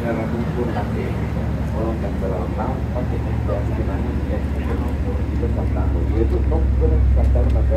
nakatungkol natin. Walang nagdalaw pakai yang gimana dia itu kata itu top berat kata